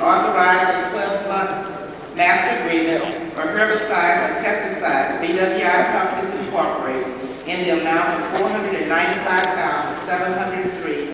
authorize a 12-month master agreement for herbicides and pesticides, BWI Companies Incorporated, in the amount of $495,703.